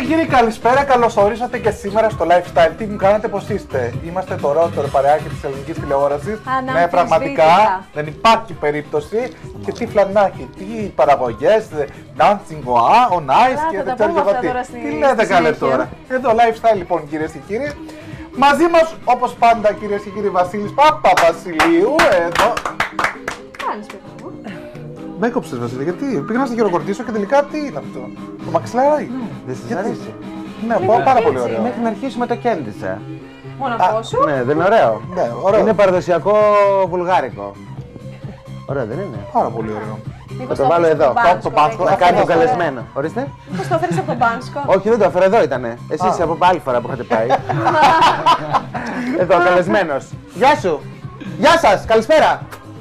κύριοι, καλησπέρα. Καλώς ορίσατε και σήμερα στο Lifestyle. Τι μου κάνετε, πώς είστε? Είμαστε το ρότερο παρεάκι της ελληνικής τηλεόρασης. Ναι, πραγματικά δεν υπάρχει περίπτωση. Και τι φλανάκι, τι παραγωγές, dancing on ice και δεν ξέρω εγώ τι. Τι λέτε καλέ τώρα? Εδώ Lifestyle λοιπόν, κυρίες και κύριοι. Μαζί μας, όπως πάντα, κυρίες και κύριοι, Βασίλης Παπαβασιλείου. Εδώ. Κάνεις παιδί μου. Με έκοψες, Βασίλη, γιατί πήγα να σε χειροκροτήσω και τελικά τι είναι αυτό? Το μαξιλάρι. Δεν σας αρέσει? Ναι, πάρα πολύ ωραίο. Μέχρι να αρχίσουμε το κέντησα. Μοναχό σου. Ναι, δεν είναι ωραίο? Ναι, ωραίο. Είναι παραδοσιακό βουλγάρικο. Ωραίο δεν είναι? Πάρα πολύ ωραίο. Θα το βάλω εδώ. Το Μπάνσκο. Να κάνει τον καλεσμένο. Ορίστε. Πώς το έφερες από τον Μπάνσκο? Όχι, δεν το έφερα, εδώ ήτανε. Εσείς από άλλη φορά που είχατε πάει. Εδώ, καλεσμένος. Γεια σου. Γεια σας, καλησπέρα.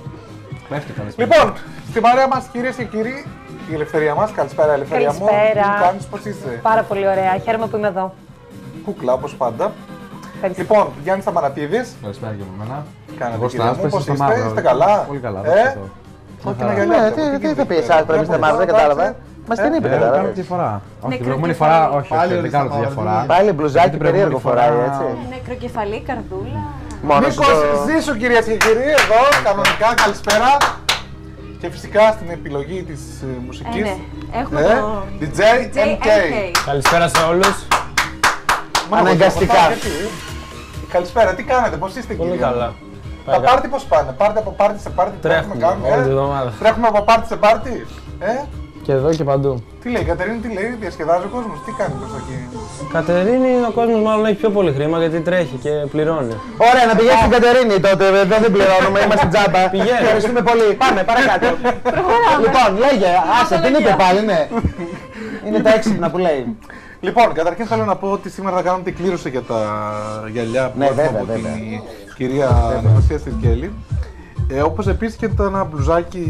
Λοιπόν, στην παρέα μας, κυρίες και κύριοι, η Ελευθερία μας. Καλησπέρα, Ελευθερία μου. Καλησπέρα. Τι μου κάνεις, πώς είσαι? Πάρα πολύ ωραία. Χαίρομαι που είμαι εδώ. Κούκλα, όπως πάντα. Ευχαριστώ. Λοιπόν, Γιάννης Σταμανατίδης. Καλησπέρα και από μένα. Κάνετε, κυρία μου, πώς είστε? Είστε καλά? Πολύ καλά. Κόκκινα γυαλιά. Ναι, τι θα πει εσάς, πρέπει να είστε μάλλον, δεν κατάλαβα. Μας την είπε, Κάνω κατάλαβα. διαφορά. Όχι, την προηγούμενη Νεκροκεφαλή. φορά όχι, Πάλι δεν κάνω τη ορίστε, διαφορά. Πάλι μπλουζάκι περίεργο φοράει, έτσι. Νεκροκεφαλή, καρδούλα. Μόνος Νίκος, ζήσου κυρίες και κύριοι, εδώ, κανονικά, καλησπέρα. Και φυσικά στην επιλογή της μουσικής. Ναι, έχουμε το DJ MK. Καλησπέρα σε όλους. Αναγκαστικά. Καλησπέρα, τι κάνετε, πώς είστε Πολύ κύριοι? καλά. Τα πάρτι πώς πάνε, πάρτι από πάρτι σε πάρτι, Τρέχουμε όλη τη εβδομάδα. Τρέχουμε από πάρτι σε πάρτι. Και εδώ και παντού. Τι λέει η Κατερίνη, τι λέει, διασκεδάζει ο κόσμος, τι κάνει προς εκεί? Κατερίνη, ο κόσμος μάλλον έχει πιο πολύ χρήμα γιατί τρέχει και πληρώνει. Ωραία, να πηγαίνει στην Κατερίνη τότε, εδώ δεν πληρώνουμε, είμαστε τζάμπα. Πηγαίνει. Ευχαριστούμε πολύ. Πάμε, παρακάτω. Λοιπόν, λέγε, άσε, την είπε πάλι, ναι. Είναι τα έξυπνα που λέει. Λοιπόν, καταρχήν θέλω να πω ότι σήμερα θα κάνουμε την κλήρωση για τα γυαλιά που Ναι, έχουμε βέβαια, από βέβαια. την κυρία Αναστασία Στυρκέλη. Όπως επίσης και ένα μπλουζάκι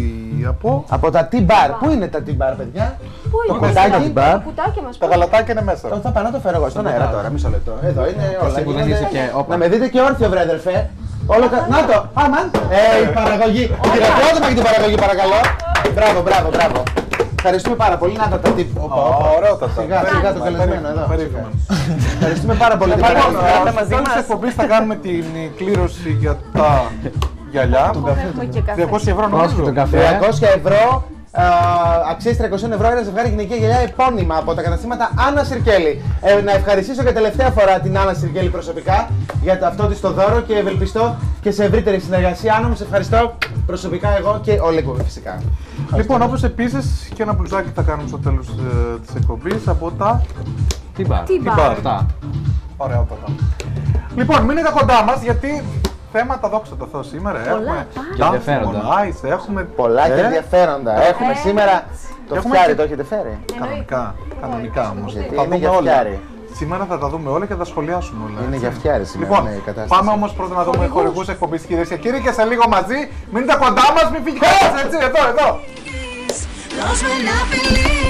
Από τα T-Bar. Πού είναι τα T-Bar, παιδιά? Πού Το είναι κουτάκι. το κουτάκι μας? τα γαλατάκια είναι μέσα. Θα πάω να το φέρω εγώ στον αέρα τώρα, μισό λεπτό. Εδώ είναι όλα. Εσύ που δεν γίνονται. είσαι και όπα. Να με δείτε και όρθιο, βρε αδερφέ. Να το, άμαν. Η παραγωγή. Χειροκρότημα για την παραγωγή, παρακαλώ. Μπράβο, μπράβο, μπράβο. Ευχαριστούμε πάρα πολύ. Να τα τύπου. Ωραιότατα. Σιγά, σιγά το καλεσμένο εδώ. Περίμενε. Ευχαριστούμε πάρα πολύ. Λοιπόν, μαζί στο τέλος της μας. εκπομπής θα κάνουμε την κλήρωση για τα γυαλιά. Έχουμε και καφέ. 200 ευρώ Όχι, νομίζω. τον καφέ. 200 ευρώ. Αξίζει 300 ευρώ ένα ζευγάρι γυναικεία γυαλιά επώνυμα από τα καταστήματα Άννα Συρκέλη. Να ευχαριστήσω για τελευταία φορά την Άννα Συρκέλη προσωπικά για αυτό της το δώρο και ευελπιστώ και σε ευρύτερη συνεργασία. Άννα μου, σε ευχαριστώ προσωπικά εγώ και όλοι εκπομπή φυσικά. Λοιπόν, όπως επίσης και ένα μπλουζάκι θα κάνουμε στο τέλος της εκπομπής από τα Τι μπαρ. T-Bar. Αυτά. ωραιότατα. Λοιπόν, μείνετε κοντά μας γιατί θέματα δόξα τω Θεώ σήμερα έχουμε. Και ενδιαφέροντα. Έχουμε Πολλά και ενδιαφέροντα. Έχουμε σήμερα το Έχουμε φτιάρι, και- το έχετε φέρει? κανονικά όμως. Γιατί Θα είναι δούμε για όλα. φτιάρι. Σήμερα θα τα δούμε όλα και θα τα σχολιάσουμε όλα. Είναι έτσι. για φτιάρι σήμερα, Λοιπόν, ναι, η κατάσταση. πάμε όμως πρώτα να δούμε χορηγούς εκπομπής, κυρίες και κύριοι, και σε λίγο μαζί. Μείνετε κοντά μας, μην φύγει κανένας, έτσι, εδώ. Lost when I believe.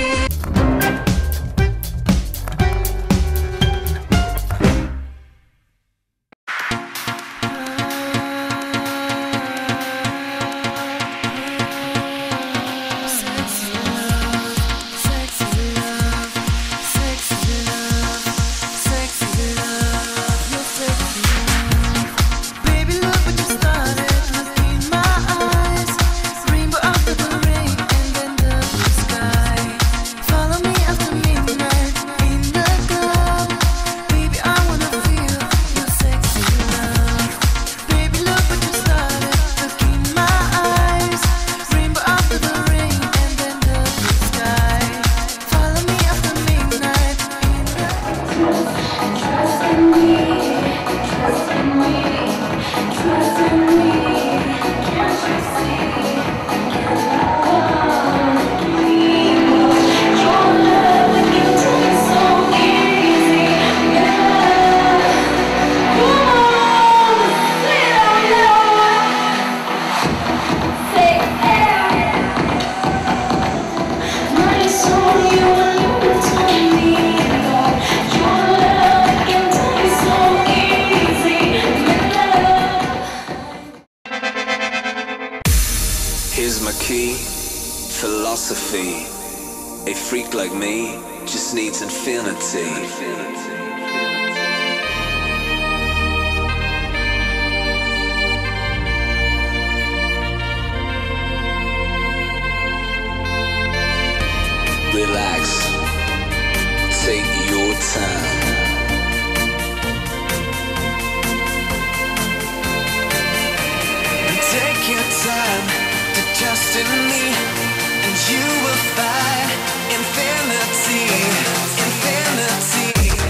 Baby, look what you started. Look in my eyes. Rainbow after the rain, and then the blue sky. Follow me after midnight in the club. Baby, I wanna feel your sexy love. Baby, look what you started. Look in my eyes. Rainbow after the rain, and then the blue sky. Follow me after midnight in the Trust in me, trust in me, trust in me. Can't you see? Your love when you do it so easy. Yeah. Come on, say it out loud. Say it. Money saw you and you told me that your love can do it so easy. Here's my key, philosophy, a freak like me just needs infinity. Relax, take your time. Take your time to trust in me, and you will find infinity, infinity.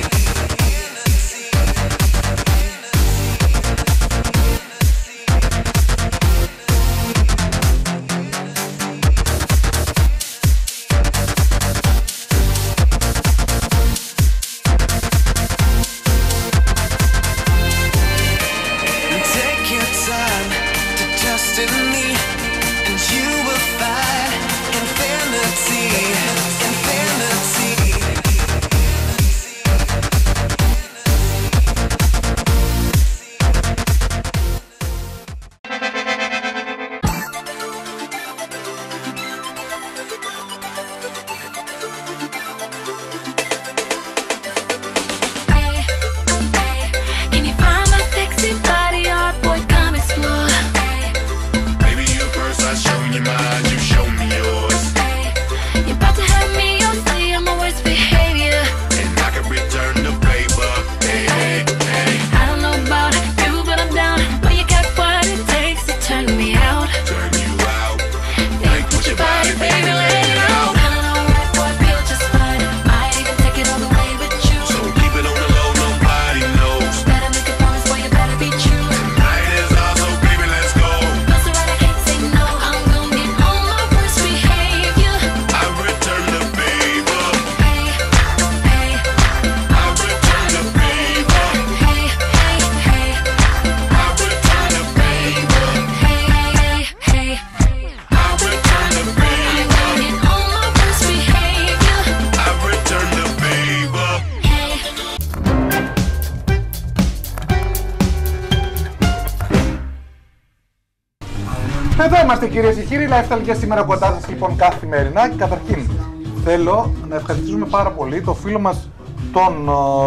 Εδώ είμαστε κυρίες και κύριοι, Lifestyle και σήμερα κοντά σας λοιπόν καθημερινά. Και καταρχήν θέλω να ευχαριστήσουμε πάρα πολύ το φίλο μας τον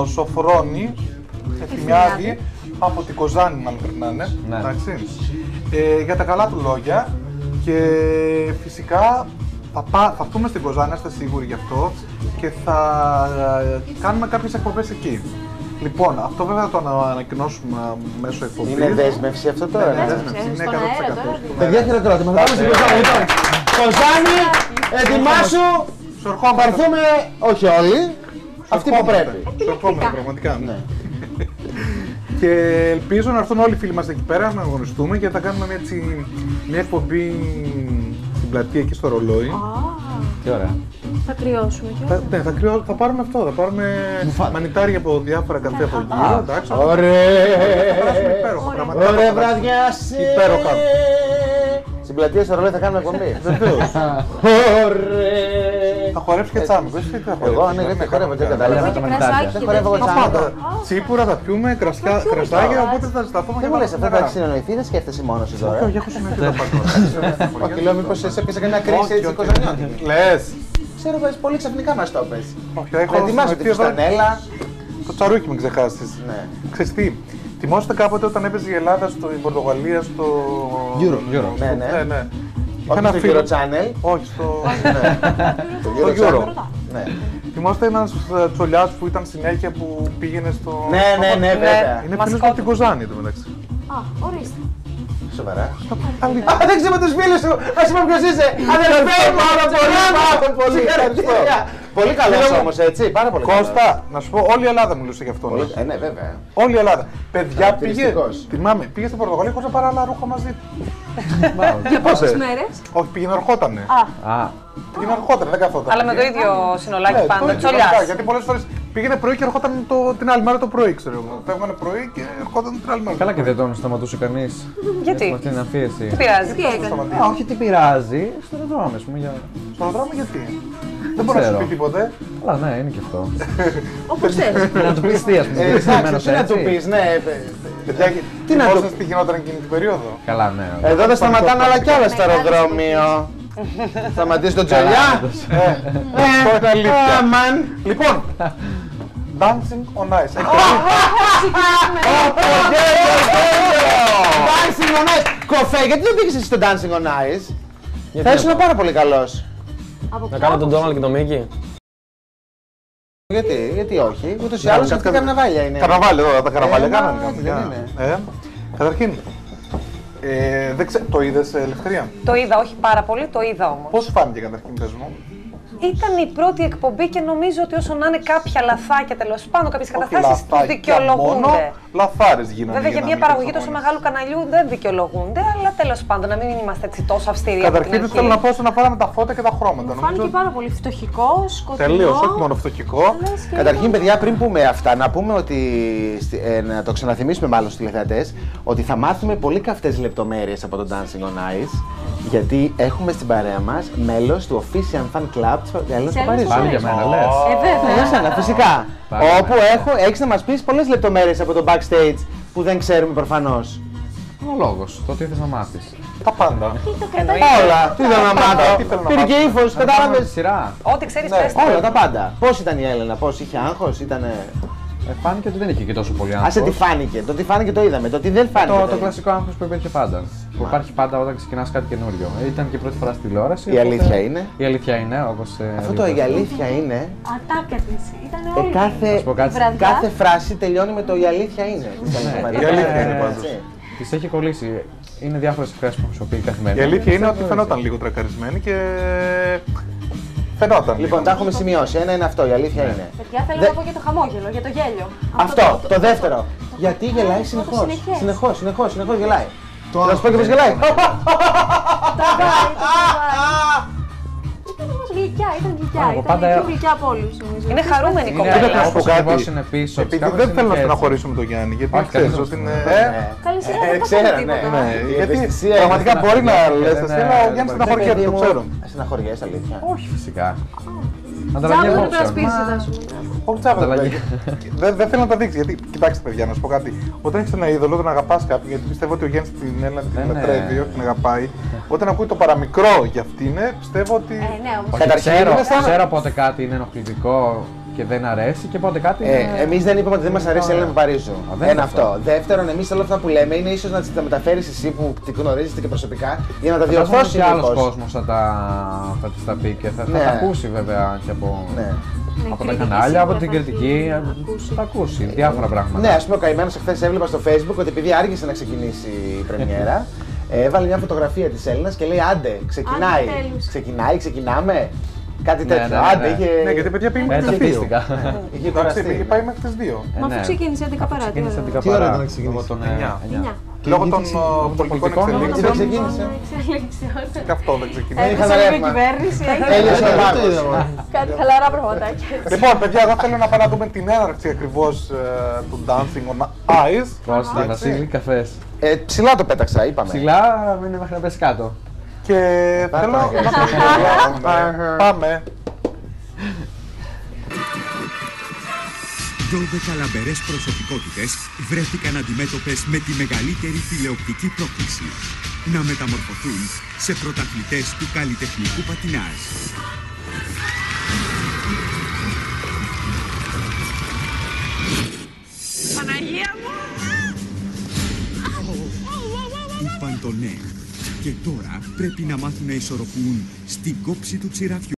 Σοφρόνη Ευθυμιάδη από την Κοζάνη, μάλλον πρέπει να είναι, εντάξει, για τα καλά του λόγια. Και φυσικά θα έρθουμε στην Κοζάνη, είστε σίγουροι γι' αυτό, και θα κάνουμε κάποιες εκπομπές εκεί. Λοιπόν, αυτό βέβαια θα το ανακοινώσουμε μέσω εκπομπής. Είναι δέσμευση αυτό τώρα? Είναι δέσμευση, είναι 100%. Παιδιά, χειροκρότημα. Θα πάμε στην Κοζάνη. Λοιπόν, Κοζάνη, ετοιμάσου. Θα έρθουμε, όχι όλοι, αυτοί που πρέπει. Σου ερχόμαστε πραγματικά. Και ελπίζω να έρθουν όλοι οι φίλοι μας εκεί πέρα, να αγωνιστούμε και θα κάνουμε μια εκπομπή στην πλατεία εκεί στο Ρολόι. Τι ωραία. Θα κρυώσουμε Ναι, θα πάρουμε αυτό, θα πάρουμε μανιτάρια από διάφορα καφέ από γύρω, εντάξει. Ωραία βραδιά σε... Υπέροχα. Στην πλατεία στο Ρολόι θα κάνουμε εκπομπή. Βεβαίως. Ωραία. Θα χορέψει και τσάμι, πες τι θα χορέψει. Εγώ, ναι, δεν χορεύω, δεν κατάλαβα. Δεν χορεύω εγώ τσάμι. Τσίπουρα θα πιούμε, κρασάκια, οπότε θα ζηταθούμε. Δεν μου λες αυτά, θα συνεννοηθεί, δεν σκέφτεσαι μόνος σου τώρα? Όχι, έχω συνεχίσει τα πάντα. Όχι, λέω μήπως σε έπιασε καμιά κρίση έτσι κοζανιώτικη. Λες. Ξέρω, πες, πολύ ξαφνικά μας το πες. Όχι, έχω ετοιμάσου τη φουστανέλα. Το τσαρούκι μην ξεχάσεις. Ξέρεις τι, θυμόσαστε κάποτε όταν έπαιζε η Ελλάδα στην Πορτογαλία στο... Euro. Ναι. Όχι στο Euro Channel. Όχι, στο Στο Euro. Ναι. Θυμάστε ένας τσολιάς που ήταν συνέχεια που πήγαινε στο... Ναι, βέβαια. Είναι φίλος από την Κοζάνη το μεταξύ. Α, ορίστε. Σοβαρά. Δεν ξέρω τους φίλους σου, ας πούμε ποιος είσαι. Αδερφέ μου, πάρα πολύ. Πολύ καλός όμως, έτσι, πάρα πολύ καλός. Κώστα, να σου πω, όλη η Ελλάδα μιλούσε γι' αυτό. Ναι, βέβαια. Όλη η Ελλάδα. Παιδιά, θυμάμαι, πήγε στην Πορτογαλία χωρίς να πάρει άλλα ρούχα μαζί. Για πόσες μέρες? Όχι, πήγαινε ερχότανε. Πήγαινε ερχότανε, δεν καθόταν. Αλλά με το ίδιο συνολάκι πάντα, τσολιάς. Γιατί πολλές φορές πήγαινε πρωί και ερχόταν την άλλη μέρα το πρωί, ξέρω εγώ. Φεύγανε πρωί και ερχόταν την άλλη μέρα. Καλά, και δεν τον σταματούσε κανείς. Γιατί? Με αυτή την αφίεση. Τι πειράζει? Τι έκανε? Όχι, τι πειράζει. Στο αεροδρόμιο, ας πούμε. Στο αεροδρόμιο γιατί? Δεν μπορεί να σου πει τίποτε. Αλλά ναι, είναι και αυτό. Όπως θέλεις. Να του πεις τι, ας πούμε. Εντάξει, τι να του πεις, ναι. Τι να του πει, τι γινόταν εκείνη την περίοδο. Καλά, ναι. Εδώ δεν σταματάνε άλλα κι άλλα στο αεροδρόμιο. Σταματήσει το τζολιά. Αυτό είναι αλήθεια. Αμάν. Λοιπόν, Dancing on Ice. Dancing on Ice. Κοφέ, γιατί δεν πήγες εσύ στο Dancing on Ice? Θα ήσουν πάρα πολύ καλός. Να κάνω τον Ντόναλντ και τον Μίκη. Γιατί όχι, ούτως ή άλλως αυτή καρναβάλια είναι. Καρναβάλι εδώ, τα καρναβάλια μα, κάνανε. δεν είναι. Καταρχήν, το είδες, Ελευθερία? Το είδα, όχι πάρα πολύ, το είδα όμως. Πώς σου φάνηκε καταρχήν, πες μου? Ήταν η πρώτη εκπομπή και νομίζω ότι όσο να είναι κάποια λαθάκια τέλος πάντων, κάποιες καταστάσεις τους δικαιολογούνται. Λαθάρες γίνονται. Βέβαια για μια παραγωγή τόσο μεγάλου καναλιού δεν δικαιολογούνται, αλλά τέλος πάντων να μην είμαστε έτσι τόσο αυστηροί. Καταρχήν θέλω να πω όσον αφορά με τα φώτα και τα χρώματα. Μου φάνηκε πάρα πολύ φτωχικό, σκοτεινό. Τελείως, όχι μόνο φτωχικό. Καταρχήν, παιδιά, πριν πούμε αυτά, να πούμε ότι. Να το ξαναθυμίσουμε μάλλον στους τηλεθεατές, ότι θα μάθουμε πολύ καυτές λεπτομέρειες από το Dancing on Ice. Γιατί έχουμε στην παρέα μας μέλος του Official Fan Club της Έλληνας του Παρίσι. Πάλι για μένα λες. Βέβαια. Για σένα, φυσικά. Όπου έχεις να μας πεις πολλές λεπτομέρειες από το backstage που δεν ξέρουμε προφανώς. Ο λόγος, το τι θες να μάθεις. Τα πάντα. Όλα. Τι θέλω να μάθω. Πήρε και ύφος, κατάλαβες. Σειρά. Ό,τι ξέρεις πες. Όλα τα πάντα. Πώς ήταν η Έλενα, πώς είχε άγχος, ήτανε. Φάνηκε ότι δεν είχε και τόσο πολύ άγχος. Άσε τι φάνηκε. Το τι φάνηκε το είδαμε. Το τι δεν φάνηκε. Το κλασικό άγχος που υπήρχε πάντα. Που υπάρχει πάντα όταν ξεκινάς κάτι καινούριο. Ήταν και πρώτη φορά στη τηλεόραση. Η αλήθεια είναι. Η αλήθεια είναι, όπως. Αυτό το η αλήθεια είναι. Ατάκα της. Ήταν όλη Κάθε φράση τελειώνει με το η αλήθεια είναι. Η αλήθεια είναι πάντως. Της έχει κολλήσει. Είναι διάφορες εκφράσεις που χρησιμοποιεί καθημερινά. Η αλήθεια είναι ότι φαινόταν λίγο τρακαρισμένη και. Φαινόταν. Λοιπόν, τα έχουμε σημειώσει. Ένα είναι αυτό, η αλήθεια είναι. Παιδιά, θέλω να πω για το χαμόγελο, για το γέλιο. Αυτό, το δεύτερο. Γιατί γελάει συνεχώς. Συνεχώς γελάει. Να σου πω και πώς γελάει. Ήταν όμως γλυκιά, ήταν γλυκιά. Εγώ Ήταν πάντα- η πιο γλυκιά από όλους, νομίζω. Είναι χαρούμενη η κοπέλα. να σου πω Όπως κάτι. ακριβώς είναι πίσω. Επειδή κάπως δεν είναι θέλω να και έτσι. στεναχωρήσουμε τον Γιάννη, γιατί Όχι, ξέρεις κανείς ότι είναι. Καλή σειρά, δεν Ξέρω, πάθαμε ναι. τίποτα. Ναι, Η γιατί ευαισθησία πραγματικά είναι μπορεί να στεναχωριέται, λες εσύ, αλλά ο ναι, Γιάννης ναι, στεναχωριέται, το ξέρω. Στεναχωριέσαι, αλήθεια. Όχι, φυσικά. Τζάμπο Ανταλλαγή δεν το απόψεων. περασπίσεις, θα σου πω. Όχι τσάβα, Ανταλλαγή. δεν θέλω να τα δείξει. Γιατί, κοιτάξτε, παιδιά, να σου πω κάτι. Όταν έχει ένα είδωλο, δεν αγαπά κάποιον, γιατί πιστεύω ότι ο Γιάννης την Έλληνα την Ναι, λατρεύει, όχι την αγαπάει. Όταν ακούει το παραμικρό για αυτήν, πιστεύω ότι. Ναι, όμως. Καταρχήν, Ξέρω πότε κάτι είναι ενοχλητικό και δεν αρέσει και πότε κάτι είναι. Εμείς δεν είπαμε ότι δεν μας αρέσει η Έλληνα του Παρίσιου. δεν Ένα είναι αυτό. Δεύτερον, εμείς όλα αυτά που λέμε είναι ίσως να τα μεταφέρεις εσύ που την γνωρίζετε και προσωπικά για να τα διορθώσεις. Και άλλος κόσμος θα της τα πει και θα Ναι. τα ακούσει βέβαια και από, Ναι. από τα κριτική κανάλια, σίγουρα από την θα κριτική. Θα ακούσει διάφορα πράγματα. Ναι, ας πούμε, ο καημένος εχθές έβλεπα στο Facebook ότι επειδή άργησε να ξεκινήσει η πρεμιέρα, έβαλε μια φωτογραφία της Έλληνας και λέει άντε, ξεκινάει. Άντε, τέλους. Ξεκινάμε. Κάτι Ναι, τέτοιο. ναι, ναι, Άντε, ναι. είχε. Ναι, γιατί παιδιά πήγαινε Τα μέχρι τις 2. πίστηκα. Είχε Εντάξει, κουραστεί. είχε πάει μέχρι τις 2. Μα αφού ξεκίνησε 11 παρά. Ξεκίνησε την Τι ώρα καπαρά. ήταν να ξεκινήσει? Λόγω των, Εννιά. 9. Λόγω των πολιτικών πολιτικών εξελίξεων. ξεκίνησε. Και αυτό δεν ξεκίνησε. Είχα Έχασε λίγο ρεύμα. κυβέρνηση, Τέλειωσε ο Μάρκος. κάτι χαλαρά πραγματάκια. Λοιπόν, παιδιά, εγώ θέλω να πάμε να δούμε την έναρξη ακριβώς του Dancing on Ice. Πώς, για Βασίλη, καφές. Ψηλά το πέταξα, είπαμε. Ψηλά, είναι μέχρι να πέσει κάτω. Και θέλω να πούμε. Πάμε. 12 λαμπερές προσωπικότητες βρέθηκαν αντιμέτωπες με τη μεγαλύτερη τηλεοπτική πρόκληση. Να μεταμορφωθούν σε πρωταθλητές του καλλιτεχνικού πατινάζ. Παναγία μου! Είπαν το ναι. Και τώρα πρέπει να μάθουν να ισορροπούν στην κόψη του τσιραφιού.